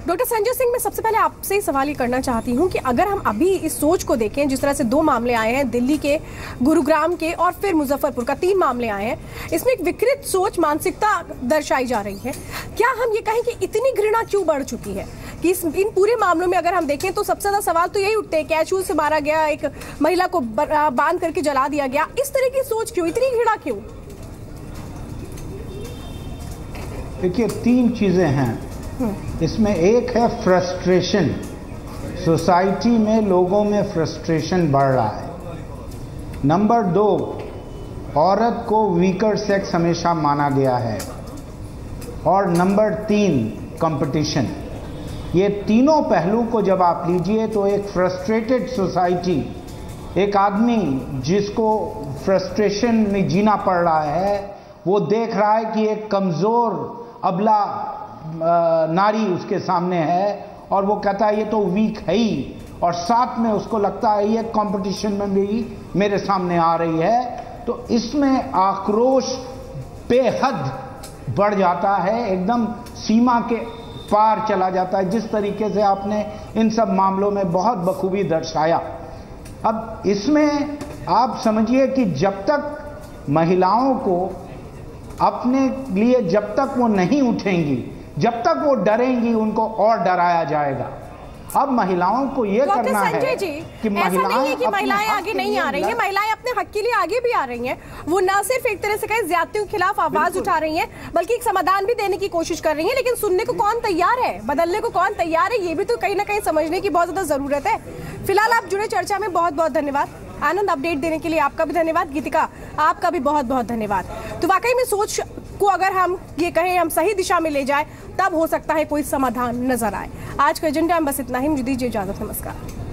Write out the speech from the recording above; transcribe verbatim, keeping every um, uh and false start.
Doctor Sanjay Singh, मैं सबसे पहले आपसे ही सवाल ये करना चाहती हूँ कि अगर हम अभी इस सोच को देखें, जिस तरह से दो मामले आए हैं, दिल्ली के, गुरुग्राम के और फिर मुजफ्फरपुर का, तीन मामले आए हैं, इसमें एक विकृत सोच, मानसिकता दर्शाई जा रही है। क्या हम ये कहें कि इतनी घृणा क्यों बढ़ चुकी है कि इस इन पूरे मामलों में अगर हम देखें तो सबसे ज्यादा सवाल तो यही उठते हैं, कैचू से मारा गया, एक महिला को बांध करके जला दिया गया, इस तरह की सोच क्यों, इतनी घृणा क्यों? देखिए, तीन चीजें हैं इसमें। एक है फ्रस्ट्रेशन, सोसाइटी में लोगों में फ्रस्ट्रेशन बढ़ रहा है। नंबर दो, औरत को वीकर सेक्स हमेशा माना गया है। और नंबर तीन, कंपटीशन। ये तीनों पहलू को जब आप लीजिए तो एक फ्रस्ट्रेटेड सोसाइटी, एक आदमी जिसको फ्रस्ट्रेशन में जीना पड़ रहा है, वो देख रहा है कि एक कमज़ोर अबला नारी उसके सामने है और वो कहता है ये तो वीक है ही, और साथ में उसको लगता है ये कंपटीशन में भी मेरे सामने आ रही है। तो इसमें आक्रोश बेहद बढ़ जाता है, एकदम सीमा के पार चला जाता है, जिस तरीके से आपने इन सब मामलों में बहुत बखूबी दर्शाया। अब इसमें आप समझिए कि जब तक महिलाओं को अपने लिए, जब तक वो नहीं उठेंगी, जब तक वो डरेंगी, उनको और डराया जाएगा। अब महिलाओं को ये करना है जी, कि ऐसा नहीं है कि महिलाएं आगे नहीं आ रही हैं, महिलाएं अपने हक के लिए आगे भी आ रही हैं। वो न सिर्फ एक तरह से कहें ज्यादतियों के खिलाफ आवाज उठा रही हैं, बल्कि एक समाधान भी देने की कोशिश कर रही हैं। लेकिन सुनने को कौन तैयार है, बदलने को कौन तैयार है, ये भी तो कहीं ना कहीं समझने की बहुत ज्यादा जरूरत है। फिलहाल आप जुड़े चर्चा में, बहुत बहुत धन्यवाद। आनंद, अपडेट देने के लिए आपका भी धन्यवाद। गीतिका, आपका भी बहुत बहुत धन्यवाद। तो वाकई में सोच को अगर हम ये कहें हम सही दिशा में ले जाए, तब हो सकता है कोई समाधान नजर आए। आज का एजेंडा में बस इतना ही, मुझे दीजिए इजाजत, नमस्कार।